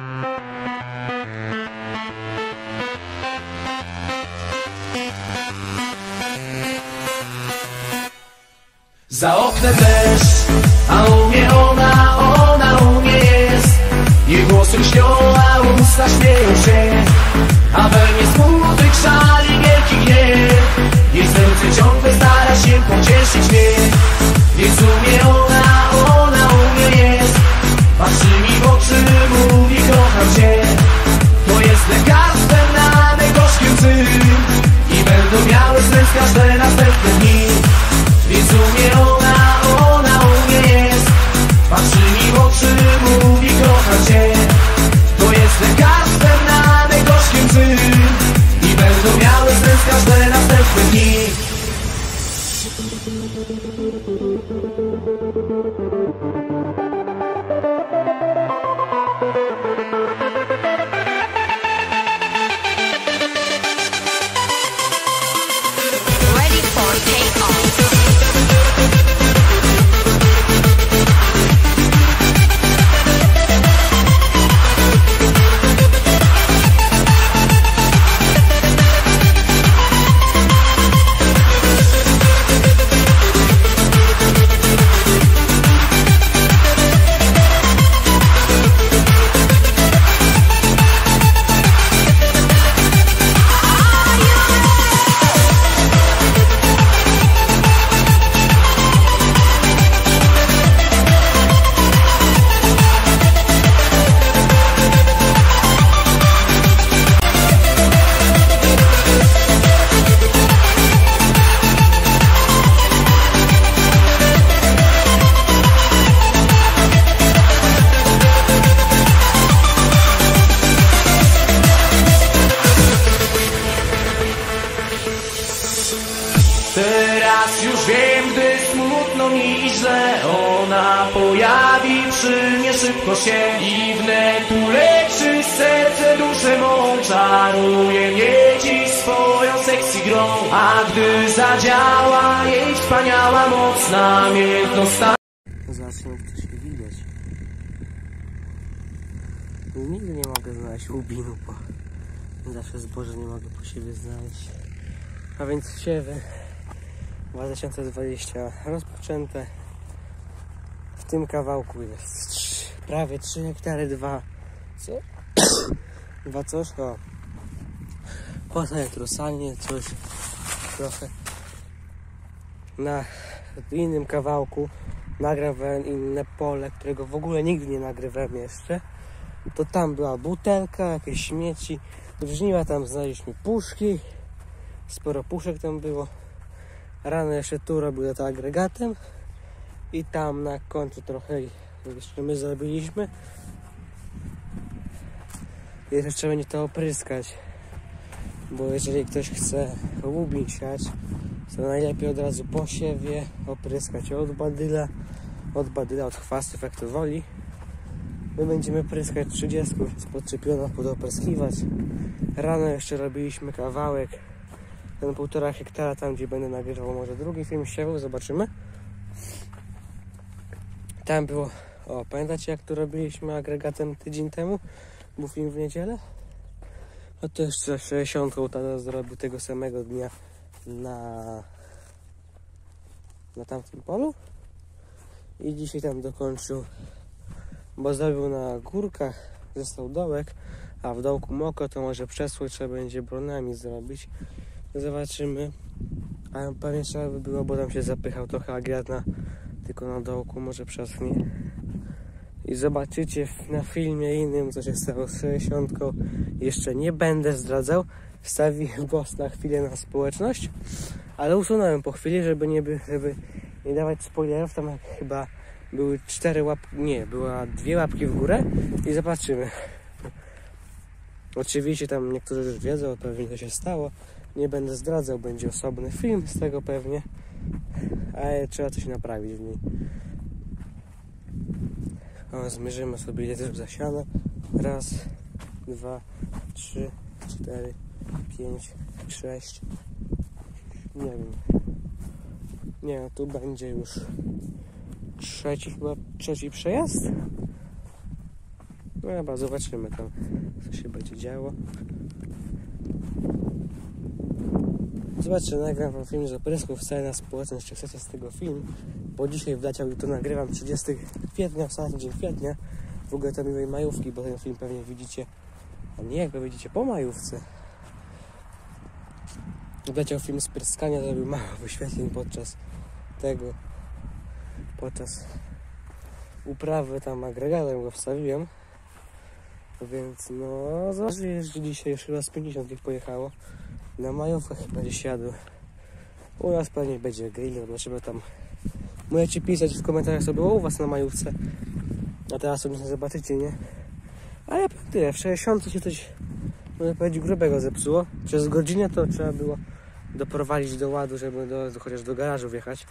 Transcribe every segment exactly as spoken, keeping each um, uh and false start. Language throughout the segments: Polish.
Za oknem deszcz, a u mnie ona, ona u mnie jest. Jej głosy lśnią, a usta śmieją się, a we mnie smutek szali wielki gniew. Jej serce ciągle stara się pocieszyć mnie, więc u mnie ona, ona u mnie jest. Patrzy mi w oczy, mówi kocham cię. To jest lekarstwem na najgorzkie łzy i będą miały sens każde następne dni. Więc u mnie ona, ona u mnie jest. Patrzy mi w oczy, mówi kocham cię. To jest lekarstwem na najgorzkie łzy i będą miały sens każde następne dni. Teraz już wiem, gdy smutno mi i źle, ona pojawi przy mnie szybko się i wnet uleczy serce, duszę mą, czaruje mnie dziś swoją sexy grą. A gdy zadziała jej wspaniała moc, namiętność stanie. Zobaczmy, jak to się widać. Nigdy nie mogę znaleźć łubinu, bo zawsze zboże nie mogę po siebie znaleźć. A więc siewy dwa tysiące dwudziesty rozpoczęte. W tym kawałku jest trzy, prawie trzy hektary, dwa co? dwa coś, o. Potem trusalnie coś trochę. Na innym kawałku nagrywałem inne pole, którego w ogóle nigdy nie nagrywałem jeszcze. To tam była butelka, jakieś śmieci, żniwa, tam znaleźliśmy puszki, sporo puszek tam było. Rano jeszcze tu robił to agregatem i tam na końcu trochę jeszcze my zrobiliśmy. I jeszcze trzeba będzie to opryskać, bo jeżeli ktoś chce łubin siać, to najlepiej od razu po siewie opryskać od badyla, od badyla, od chwastów, jak to woli. My będziemy pryskać trzydzieści, jest podczepiona, podopryskiwać. Rano jeszcze robiliśmy kawałek, ten półtora hektara, tam gdzie będę nagrywał może drugi film siewu, zobaczymy. Tam było, o, pamiętacie jak tu robiliśmy agregatem tydzień temu? Był film w niedzielę? No to jeszcze sześćdziesiątką tata zrobił tego samego dnia na, na tamtym polu. I dzisiaj tam dokończył, bo zrobił na górkach, został dołek, a w dołku mokro, to może przesłój trzeba będzie bronami zrobić. Zobaczymy. A pewnie trzeba by było, bo tam się zapychał trochę agregat na, tylko na dołku, może przeschnie. I zobaczycie na filmie innym, co się stało z sześćdziesiątką. Jeszcze nie będę zdradzał. Wstawiłem post na chwilę na społeczność, ale usunąłem po chwili, żeby nie, żeby nie dawać spoilerów. Tam chyba były cztery łapki, nie, była dwie łapki w górę i zobaczymy. Oczywiście tam niektórzy już wiedzą, pewnie co się stało. Nie będę zdradzał, będzie osobny film z tego pewnie, ale trzeba coś naprawić w niej. O, zmierzymy sobie, ile też zasiano. Raz, dwa, trzy, cztery, pięć, sześć. Nie wiem. Nie, no tu będzie już trzeci chyba, trzeci przejazd. No chyba zobaczymy tam, co się będzie działo. Zobaczcie, nagram wam film z oprysków, wcale na społeczność, czy chcecie z tego film, bo dzisiaj wleciał i to nagrywam trzydziestego kwietnia, ostatni dzień kwietnia, w ogóle to miłej majówki, bo ten film pewnie widzicie, a nie jak go widzicie, po majówce. Wleciał film z pryskania, zrobił mało wyświetleń podczas tego, podczas uprawy, tam agregatem go wstawiłem, więc no, zobaczcie, że dzisiaj już chyba z pięćdziesiąt ich pojechało. Na majówkę chyba gdzieś jadł. U nas pewnie będzie grill, zobaczymy tam. Możecie pisać w komentarzach, co było u was na majówce. A teraz sobie zobaczycie, nie? Ale tyle, w sześćdziesiątce się coś, można powiedzieć, grubego zepsuło. Przez godzinę to trzeba było doprowadzić do ładu, żeby do, do, chociaż do garażu wjechać.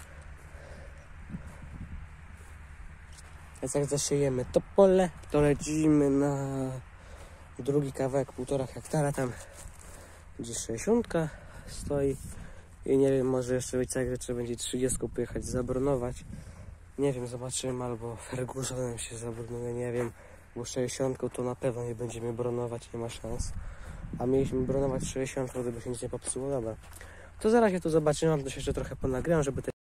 Więc jak zasiejemy to pole, to lecimy na drugi kawałek, półtora hektara tam, gdzie sześćdziesiątka stoi. I nie wiem, może jeszcze być tak, że trzeba będzie trzydziestką pojechać zabronować. Nie wiem, zobaczymy, albo Fergusonem się zabronuje, nie wiem. Bo sześćdziesiątką to na pewno nie będziemy bronować, nie ma szans. A mieliśmy bronować sześćdziesiątką, gdyby się nic nie popsuło, dobra. To zaraz się tu zobaczymy, to się jeszcze trochę ponagrałem, żeby te...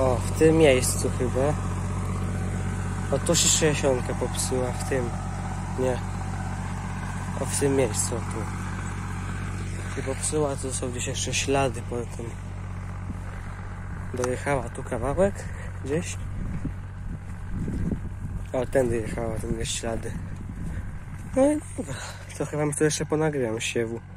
O, w tym miejscu chyba. O, tu się sześćdziesiątka popsuła, w tym. Nie. O, w tym miejscu, o, tu. I popsuła, to są gdzieś jeszcze ślady po tym. Dojechała tu kawałek, gdzieś. O, tędy jechała, tędy ślady. No i dobra, to chyba tu jeszcze ponagrywam siewu.